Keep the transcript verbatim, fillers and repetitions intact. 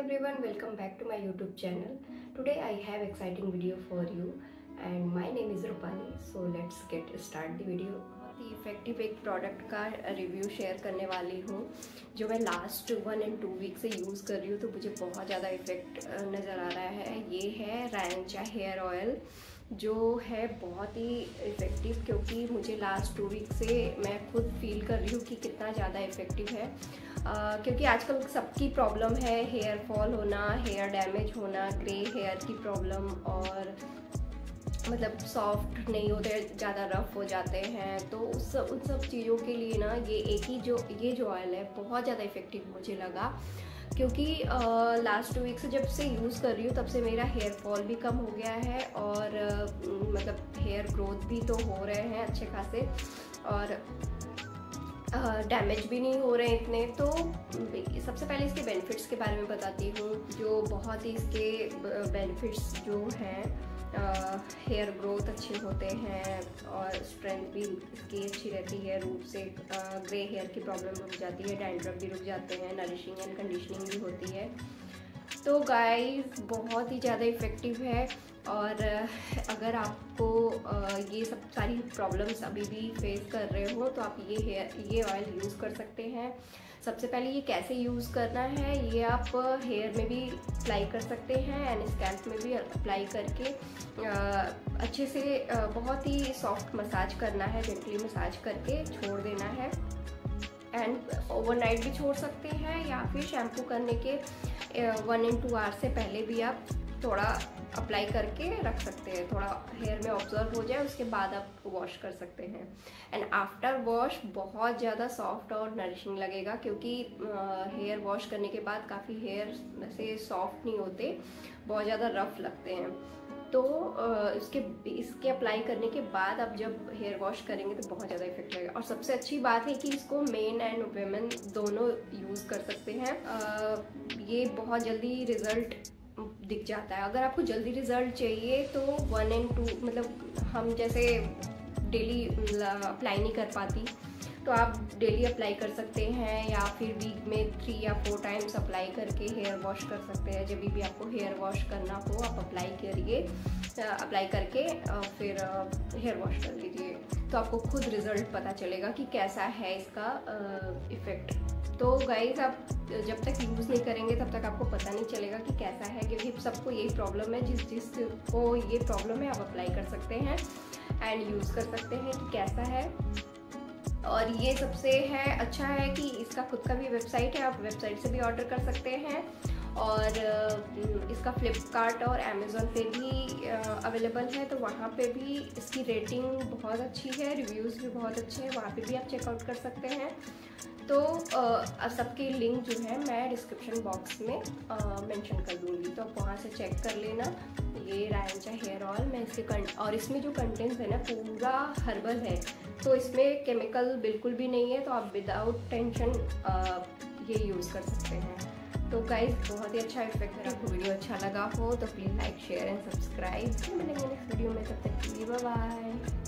everyone, welcome back to my YouTube channel. Today I have exciting video for you and my name is Rupali. So let's get start the video. बहुत ही effective एक product का review share करने वाली हूँ जो मैं last one and two week से यूज़ कर रही हूँ, तो मुझे बहुत ज़्यादा इफेक्ट नज़र आ रहा है। ये है रायंचा हेयर ऑयल जो है बहुत ही इफ़ेक्टिव, क्योंकि मुझे लास्ट टू वीक से मैं खुद फील कर रही हूँ कि कितना ज़्यादा इफ़ेक्टिव है। uh, क्योंकि आजकल सबकी प्रॉब्लम है हेयर फॉल होना, हेयर डैमेज होना, ग्रे हेयर की प्रॉब्लम, और मतलब सॉफ्ट नहीं होते, ज़्यादा रफ हो जाते हैं। तो उस उन सब चीज़ों के लिए ना ये एक ही जो ये जो ऑयल है बहुत ज़्यादा इफ़ेक्टिव मुझे लगा, क्योंकि लास्ट टू वीक से जब से यूज़ कर रही हूँ तब से मेरा हेयर फॉल भी कम हो गया है और uh, मतलब हेयर ग्रोथ भी तो हो रहे हैं अच्छे खासे, और डैमेज uh, भी नहीं हो रहे हैं इतने। तो सबसे पहले इसके बेनिफिट्स के बारे में बताती हूँ, जो बहुत ही इसके बेनिफिट्स जो हैं, हेयर uh, ग्रोथ अच्छे होते हैं और स्ट्रेंथ भी इसकी अच्छी रहती है। रूट से ग्रे हेयर की प्रॉब्लम रुक जाती है, डैंड्रफ भी रुक जाते हैं, नरिशिंग एंड कंडीशनिंग भी होती है। तो गाइस बहुत ही ज़्यादा इफ़ेक्टिव है, और अगर आपको ये सब सारी प्रॉब्लम्स अभी भी फेस कर रहे हो तो आप ये हेयर ये ऑयल यूज़ कर सकते हैं। सबसे पहले ये कैसे यूज़ करना है, ये आप हेयर में भी अप्लाई कर सकते हैं एंड स्कैल्प में भी अप्लाई करके अच्छे से बहुत ही सॉफ्ट मसाज करना है, जेंटली मसाज करके छोड़ देना है। एंड ओवरनाइट भी छोड़ सकते हैं, या फिर शैम्पू करने के वन एंड टू आवर से पहले भी आप थोड़ा अप्लाई करके रख सकते हैं, थोड़ा हेयर में ऑब्जर्व हो जाए, उसके बाद आप वॉश कर सकते हैं। एंड आफ्टर वॉश बहुत ज़्यादा सॉफ्ट और नरिशिंग लगेगा, क्योंकि हेयर वॉश करने के बाद काफ़ी हेयर से सॉफ्ट नहीं होते, बहुत ज़्यादा रफ लगते हैं। तो इसके इसके अप्लाई करने के बाद आप जब हेयर वॉश करेंगे तो बहुत ज़्यादा इफेक्ट लगेगा। और सबसे अच्छी बात है कि इसको मेन एंड वुमेन दोनों यूज़ कर सकते हैं। ये बहुत जल्दी रिज़ल्ट दिख जाता है। अगर आपको जल्दी रिज़ल्ट चाहिए तो वन एंड टू, मतलब हम जैसे डेली अप्लाई नहीं कर पाती, तो आप डेली अप्लाई कर सकते हैं, या फिर वीक में थ्री या फोर टाइम्स अप्लाई करके हेयर वॉश कर सकते हैं। जब भी आपको हेयर वॉश करना हो आप अप्लाई करिए, अप्लाई करके फिर हेयर वॉश कर लीजिए, तो आपको खुद रिज़ल्ट पता चलेगा कि कैसा है इसका इफ़ेक्ट। तो गाइस आप जब तक यूज़ नहीं करेंगे तब तक आपको पता नहीं चलेगा कि कैसा है, क्योंकि सबको यही प्रॉब्लम है। जिस जिस को ये प्रॉब्लम है आप अप्लाई कर सकते हैं एंड यूज़ कर सकते हैं कि कैसा है। और ये सबसे है अच्छा है कि इसका खुद का भी वेबसाइट है, आप वेबसाइट से भी ऑर्डर कर सकते हैं, और इसका फ्लिपकार्ट और अमेज़ॉन पे भी अवेलेबल है, तो वहाँ पे भी इसकी रेटिंग बहुत अच्छी है, रिव्यूज़ भी बहुत अच्छे हैं, वहाँ पे भी आप चेकआउट कर सकते हैं। तो सबके लिंक जो है मैं डिस्क्रिप्शन बॉक्स में मेंशन कर दूँगी, तो आप वहाँ से चेक कर लेना। ये रायंचा हेयर ऑयल मैं इसके कंट और इसमें जो कंटेंट्स है ना पूरा हर्बल है, तो इसमें केमिकल बिल्कुल भी नहीं है, तो आप विदाउट टेंशन ये यूज़ कर सकते हैं। तो गाइस बहुत ही अच्छा इफेक्ट है। आपको वीडियो अच्छा लगा हो तो please like share and subscribe. मिलेंगे नेक्स्ट वीडियो में, तब तक के लिए बाय बाय।